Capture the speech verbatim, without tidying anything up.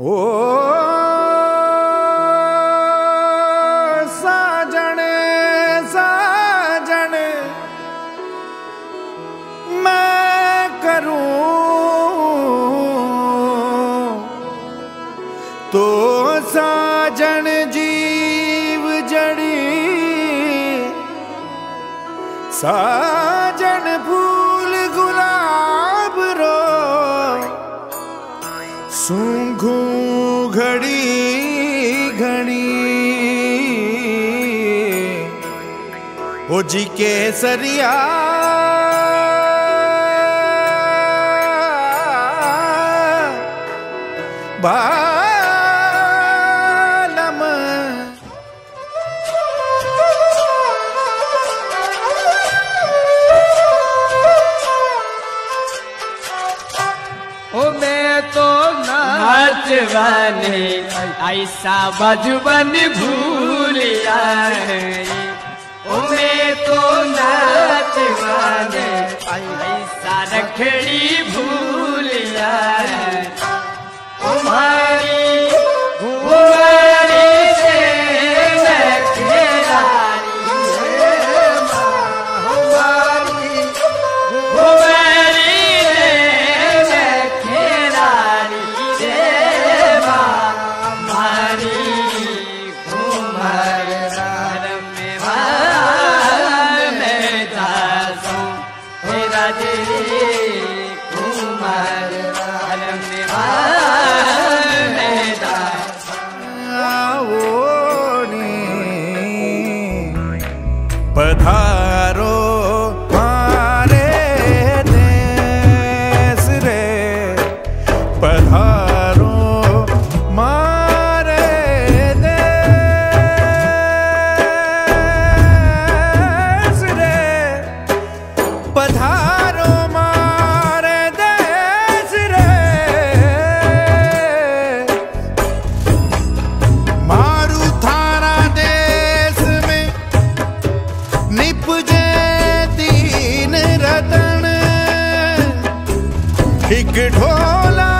ओ साजन साजन मैं करूं तो साजन जीव जड़ी साजन फूल गुलाब रो सूंघू घड़ी घड़ी ओ जी केसरिया बालम ओ मैं तो नाचवाने ऐसा बजबन भूलिया ओ मैं तो नाचवाने ऐसा रखड़ी भूलिया तुम्हारी तुम्हारी से मैं खेलारी हमारी तुम्हारी रे मैं खेलारी रे हमारी घूमर में मैं दासों मेरा जी घूमर में पधारो मारे देश रे पधारो मारे देश रे पधारो मारे देश रे मारू थारा देश में निपजे तीन रतन एक ढोला